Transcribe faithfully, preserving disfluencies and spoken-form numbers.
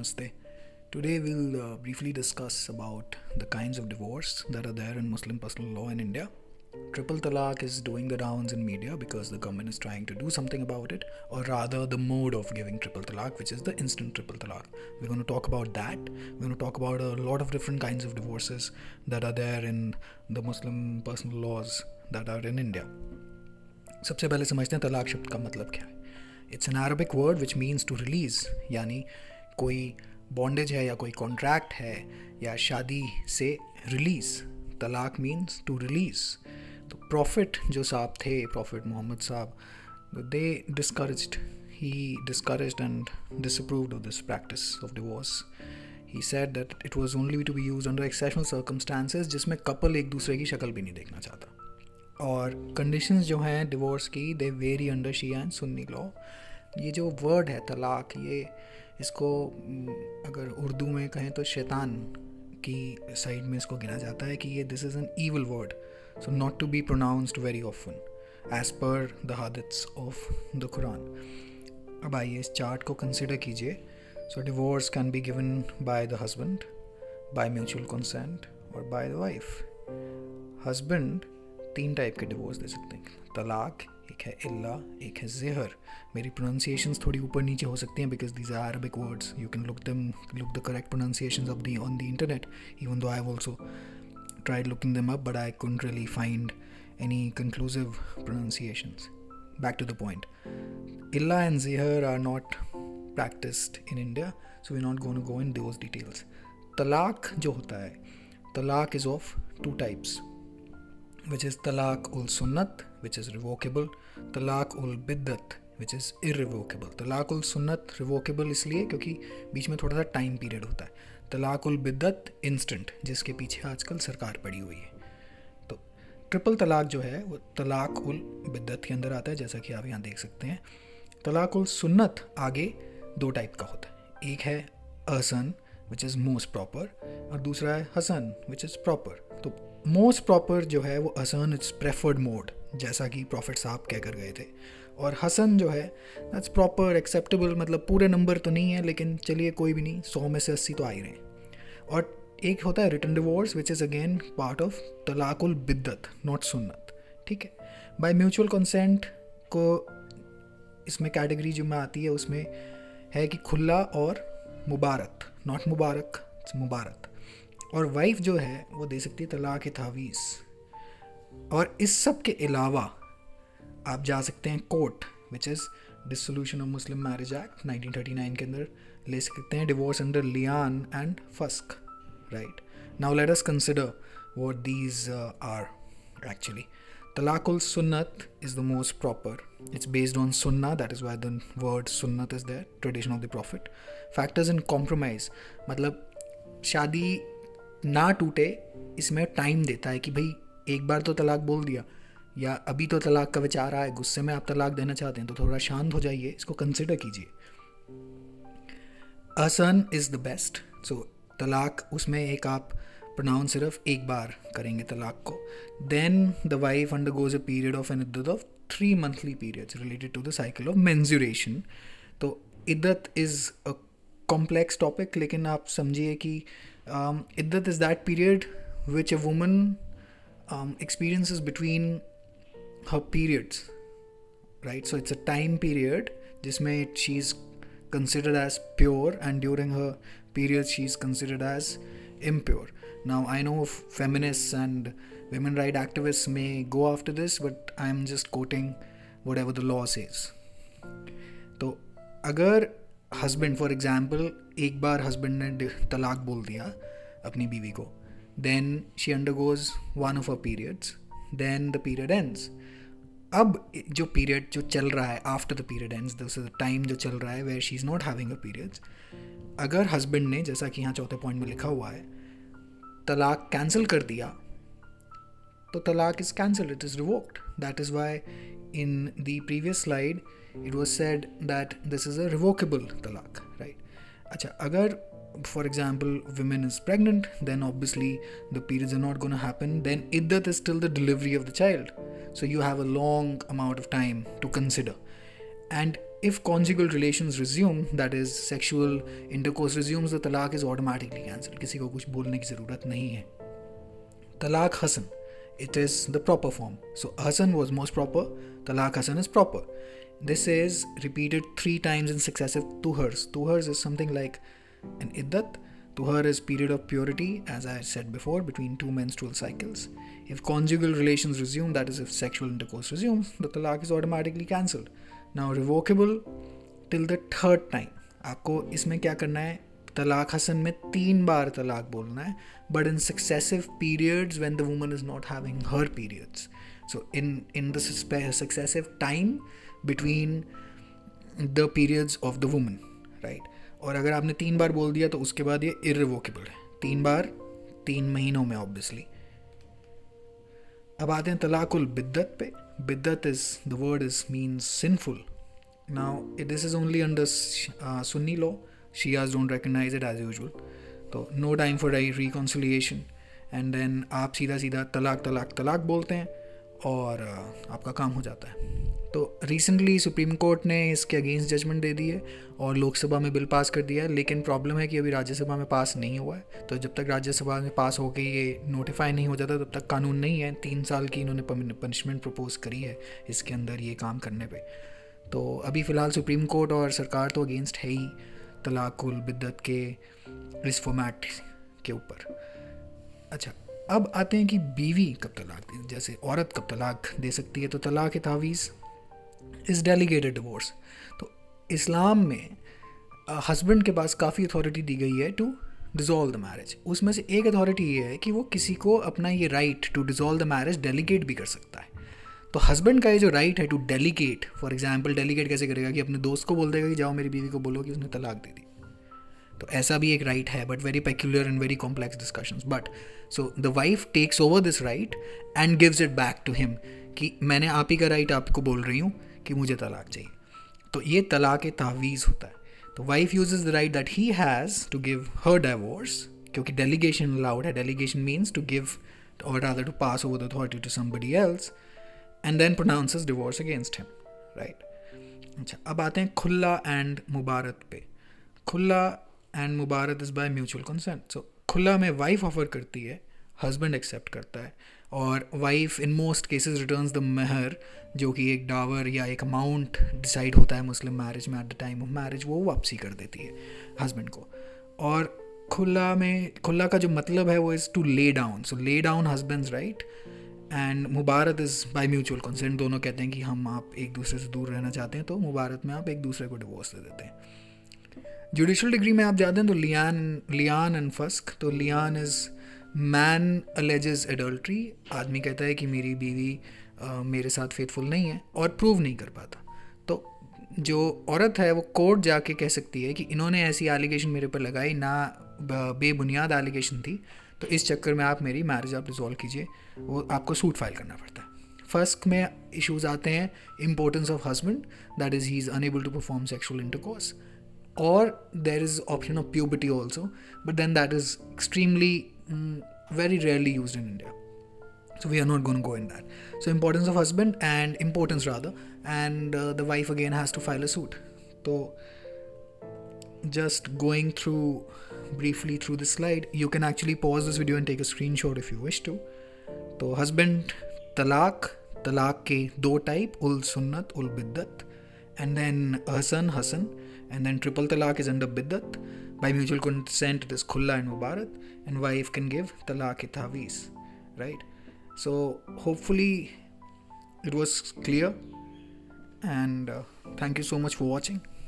Namaste. Today we'll uh, briefly discuss about the kinds of divorce that are there in Muslim personal law in India. Triple talaq is doing the rounds in media because the government is trying to do something about it, or rather the mode of giving triple talaq, which is the instant triple talaq. We're going to talk about that. We're going to talk about a lot of different kinds of divorces that are there in the Muslim personal laws that are in India. सबसे पहले समझते हैं तलाक शब्द का मतलब क्या है. It's an Arabic word which means to release, यानी कोई बॉन्डेज है या कोई कॉन्ट्रैक्ट है या शादी से रिलीज़. तलाक मीन्स टू रिलीज़. तो प्रॉफिट जो साहब थे, प्रॉफिट मोहम्मद साहब, they discouraged he discouraged and disapproved of this practice of divorce. He said that it was only to be used under exceptional circumstances, जिसमें कपल एक दूसरे की शक्ल भी नहीं देखना चाहता. और कंडीशंस जो हैं डिवोर्स की, they vary under Shia and Sunni law. ये जो वर्ड है तलाक, ये इसको अगर उर्दू में कहें तो शैतान की साइड में इसको गिना जाता है कि ये this is an evil word, so not to be pronounced very often as per the hadiths of the Quran. अब आइए इस चार्ट को कंसिडर कीजिए. So divorce can be given by the husband, by mutual consent और by the wife. Husband तीन type के divorce दे सकते हैं. तलाक, एक है इल्ला, एक है ज़हर. मेरी प्रोनाउंसिएशंस थोड़ी ऊपर नीचे हो सकती हैं because these are Arabic words. You can look them look the correct pronunciations of the on the internet, even though I have also tried looking them up, but I couldn't really find any conclusive pronunciations. Back to the point. Illa and Zihar are not practiced in India, so we're not going to go in those details. Talaq जो होता है, talaq is of two types, which is talaq ul sunnat, which is revocable, talaq ul biddat, which is irrevocable. talaq ul sunnat revocable इसलिए क्योंकि बीच में थोड़ा सा time period होता है. तलाक उल बिद्दत इंस्टेंट, जिसके पीछे आजकल सरकार पड़ी हुई है. तो ट्रिपल तलाक जो है वो तलाक उल बिद्दत के अंदर आता है, जैसा कि आप यहाँ देख सकते हैं. तलाक उल सुन्नत आगे दो टाइप का होता है. एक है अहसन विच इज़ मोस्ट प्रॉपर, और दूसरा है हसन विच इज़ प्रॉपर. तो मोस्ट प्रॉपर जो है वो अहसन, इट्स प्रेफर्ड मोड, जैसा कि प्रॉफिट साहब कह कर गए थे. और हसन जो है दैट्स प्रॉपर एक्सेप्टेबल, मतलब पूरे नंबर तो नहीं है लेकिन चलिए कोई भी नहीं, सौ में से अस्सी तो आ ही रहे हैं. और एक होता है written divorce which is again part of तलाकुल बिद्दत, नॉट सुन्नत. ठीक है. बाय म्यूचुअल कंसेंट को इसमें कैटेगरी जो में आती है उसमें है कि खुला और मुबारक, नॉट मुबारक, मुबारक. और वाइफ जो है वो दे सकती है तलाक तावीज़. और इस सब के अलावा आप जा सकते हैं court, which is dissolution of Muslim marriage act nineteen thirty nine के अंदर ले सकते हैं डिवोर्स अंडर लियान एंड फस्क. Right. Now let us consider what these are actually. तलाकुल सुन्नत is the most proper. It's based on सुन्ना, that is why the word सुन्नत is there, tradition of the prophet. Factors in compromise, मतलब शादी ना टूटे, इसमें टाइम देता है कि भाई एक बार तो तलाक बोल दिया, या अभी तो तलाक का विचार आया, गुस्से में आप तलाक देना चाहते हैं तो थोड़ा शांत हो जाइए, इसको कंसिडर कीजिए. अहसन इज़ द बेस्ट. सो तलाक उसमें एक आप प्रोनाउंस सिर्फ एक बार करेंगे तलाक को. Then the wife undergoes a period of an इद्दत of three monthly periods related to the cycle of menstruation. तो इद्दत इज़ अ कॉम्प्लेक्स टॉपिक, लेकिन आप समझिए कि इद्दत is that period which a woman experiences between her periods, right? So it's a time period जिसमें she is considered as pure, and during her periods she is considered as impure. Now I know feminists and women right activists may go after this, but I am just quoting whatever the law says. तो अगर husband for example एक बार husband ने तलाक बोल दिया अपनी बीवी को, then she undergoes one of her periods, then the period ends. अब जो period जो चल रहा है after the period ends, this is the time जो चल रहा है where she is not having her periods, अगर husband ने, जैसा कि यहाँ चौथे पॉइंट में लिखा हुआ है, तलाक कैंसिल कर दिया, तो तलाक is cancelled, it is revoked. That is why in the previous slide it was said that this is a revocable talaq, right? अच्छा, अगर for example women is pregnant, then obviously the periods are not going to happen. Then iddat is still the delivery of the child, so you have a long amount of time to consider. And if conjugal relations resume, that is sexual intercourse resumes, the talaq is automatically cancelled. किसी को कुछ बोलने की ज़रूरत नहीं है. Talaq Hasan, it is the proper form. So Hasan was most proper, Talaq Hasan is proper. This is repeated three times in successive tuhars. Tuhars is something like an iddat. Tuhar is period of purity, as I said before, between two menstrual cycles. If conjugal relations resume, that is if sexual intercourse resumes, the talaq is automatically cancelled. Now revocable till the third time. आपको इसमें क्या करना है? तलाक हसन में तीन बार तलाक बोलना है, but in successive periods when the woman is not having her periods. So in in the successive time between the periods of the woman, right? और अगर आपने तीन बार बोल दिया तो उसके बाद ये इररिवोकेबल है. तीन बार तीन महीनों में ऑब्वियसली. अब आते हैं तलाकुल बिद्दत पे. बिद्दत is the word is means sinful. Now this is only under Sunni law. Shias don't recognize it as usual. तो no time for reconciliation and then आप सीधा सीधा तलाक तलाक तलाक बोलते हैं और uh, आपका काम हो जाता है. तो रिसेंटली सुप्रीम कोर्ट ने इसके अगेंस्ट जजमेंट दे दी है और लोकसभा में बिल पास कर दिया है, लेकिन प्रॉब्लम है कि अभी राज्यसभा में पास नहीं हुआ है. तो जब तक राज्यसभा में पास होकर ये नोटिफाई नहीं हो जाता तब तक कानून नहीं है. तीन साल की इन्होंने पनिशमेंट प्रपोज करी है इसके अंदर ये काम करने पे. तो अभी फ़िलहाल सुप्रीम कोर्ट और सरकार तो अगेंस्ट है ही तलाकुल बिद्दत के इस फॉर्मेट के ऊपर. अच्छा, अब आते हैं कि बीवी कब तलाक दे, जैसे औरत कब तलाक दे सकती है. तो तलाक तावीज़ इज़ डेलीगेटेड डिवोर्स. तो इस्लाम में हस्बैंड के पास काफ़ी अथॉरिटी दी गई है टू डिज़ोल्व द मैरिज. उसमें से एक अथॉरिटी ये है कि वो किसी को अपना ये right to dissolve the marriage delegate भी कर सकता है. तो हस्बैंड का ये जो राइट है to delegate, for example delegate कैसे करेगा कि अपने दोस्त को बोल देगा कि जाओ मेरी बीवी को बोलो कि उसने तलाक दे दी. तो ऐसा भी एक राइट है, but very peculiar and very complex discussions. But so the wife takes over this right and gives it back to him कि मैंने आप ही का राइट आपको बोल रही हूँ कि मुझे तलाक चाहिए. तो ये तलाक तावीज़ होता है. तो wife uses the right that he has to give her divorce, क्योंकि डेलीगेशन अलाउड है. डेलीगेशन मीन्स टू गिव और rather to pass over the authority to somebody else and then pronounces divorce against him, right. अच्छा, अब आते हैं खुल्ला and मुबारत पे. खुल्ला एंड मुबारत is by mutual consent. So खुल्ला में वाइफ ऑफर करती है, हस्बैंड एक्सेप्ट करता है, और wife in most cases returns the महर, जो कि एक डावर या एक अमाउंट डिसाइड होता है मुस्लिम मैरिज में at the time of marriage, वो वापसी कर देती है हस्बैंड को. और खुला में खुला का जो मतलब है वो is to lay down. So lay down husband's right. And मुबारत इज़ बाय म्यूचुअल कंसेंट. दोनों कहते हैं कि हम आप एक दूसरे से दूर रहना चाहते हैं, तो मुबारत में आप एक दूसरे को डिवोर्स दे देते हैं. जुडिशल डिग्री में आप जाते हैं तो लियान लियान एंड फस्क. तो लियान इज़ मैन अलेजेस एडल्ट्री. आदमी कहता है कि मेरी बीवी uh, मेरे साथ फेथफुल नहीं है और प्रूव नहीं कर पाता. तो जो औरत है वो कोर्ट जाके कह सकती है कि इन्होंने ऐसी एलिगेशन मेरे पर लगाई, ना बेबुनियाद एलिगेशन थी, तो इस चक्कर में आप मेरी मैरिज आप रिजॉल्व कीजिए. वो आपको सूट फाइल करना पड़ता है. फर्स्ट में इश्यूज आते हैं importance of husband, that is he is unable to perform sexual intercourse, or there is option of puberty also, but then that is extremely mm, very rarely used in India, so we are not going to go in that. So importance of husband and importance rather, and uh, the wife again has to file a suit. So just going through briefly through this slide, you can actually pause this video and take a screenshot if you wish to. So husband talaq, talaq ke do type, ul sunnat, ul biddat, and then hasan hasan, and then triple talaq is under biddat. By mutual consent it is khulla and mubarat, and wife can give talaq taweez, right? So hopefully it was clear, and uh, thank you so much for watching.